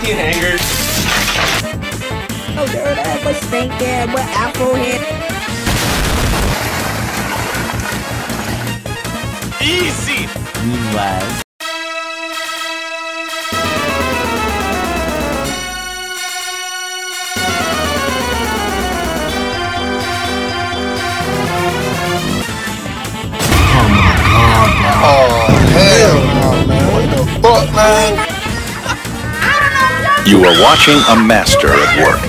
fucking hangers. Oh, dude, that was stinking with apple head. Easy. Meanwhile. Oh, hell no, man. What the fuck, man? You are watching a master at work.